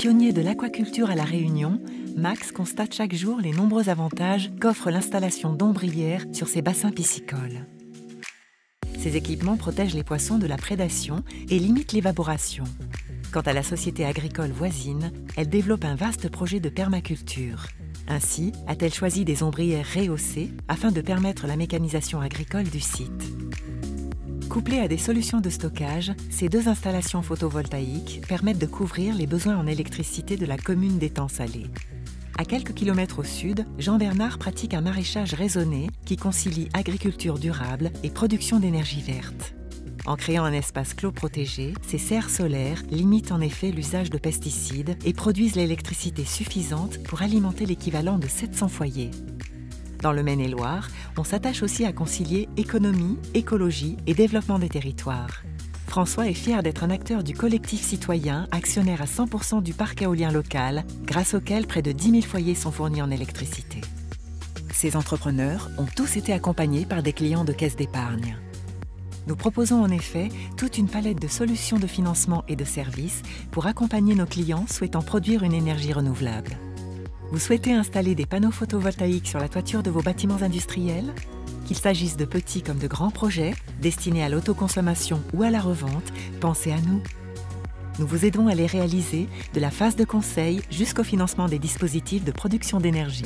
Pionnier de l'aquaculture à La Réunion, Max constate chaque jour les nombreux avantages qu'offre l'installation d'ombrières sur ses bassins piscicoles. Ces équipements protègent les poissons de la prédation et limitent l'évaporation. Quant à la société agricole voisine, elle développe un vaste projet de permaculture. Ainsi, a-t-elle choisi des ombrières rehaussées afin de permettre la mécanisation agricole du site. Couplées à des solutions de stockage, ces deux installations photovoltaïques permettent de couvrir les besoins en électricité de la commune d'Étang-Salé. À quelques kilomètres au sud, Jean-Bernard pratique un maraîchage raisonné qui concilie agriculture durable et production d'énergie verte. En créant un espace clos protégé, ces serres solaires limitent en effet l'usage de pesticides et produisent l'électricité suffisante pour alimenter l'équivalent de 700 foyers. Dans le Maine-et-Loire, on s'attache aussi à concilier économie, écologie et développement des territoires. François est fier d'être un acteur du collectif citoyen, actionnaire à 100% du parc éolien local, grâce auquel près de 10 000 foyers sont fournis en électricité. Ces entrepreneurs ont tous été accompagnés par des clients de caisse d'épargne. Nous proposons en effet toute une palette de solutions de financement et de services pour accompagner nos clients souhaitant produire une énergie renouvelable. Vous souhaitez installer des panneaux photovoltaïques sur la toiture de vos bâtiments industriels? Qu'il s'agisse de petits comme de grands projets, destinés à l'autoconsommation ou à la revente, pensez à nous. Nous vous aidons à les réaliser de la phase de conseil jusqu'au financement des dispositifs de production d'énergie.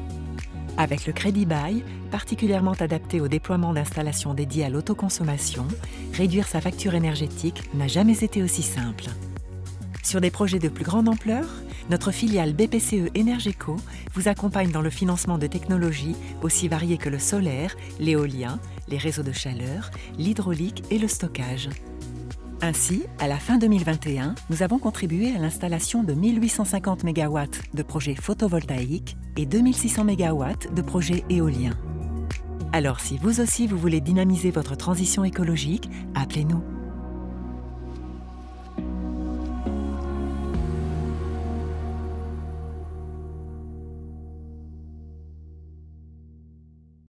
Avec le Crédit Bail, particulièrement adapté au déploiement d'installations dédiées à l'autoconsommation, réduire sa facture énergétique n'a jamais été aussi simple. Sur des projets de plus grande ampleur, notre filiale BPCE Énergeco vous accompagne dans le financement de technologies aussi variées que le solaire, l'éolien, les réseaux de chaleur, l'hydraulique et le stockage. Ainsi, à la fin 2021, nous avons contribué à l'installation de 1850 MW de projets photovoltaïques et 2600 MW de projets éoliens. Alors si vous aussi vous voulez dynamiser votre transition écologique, appelez-nous.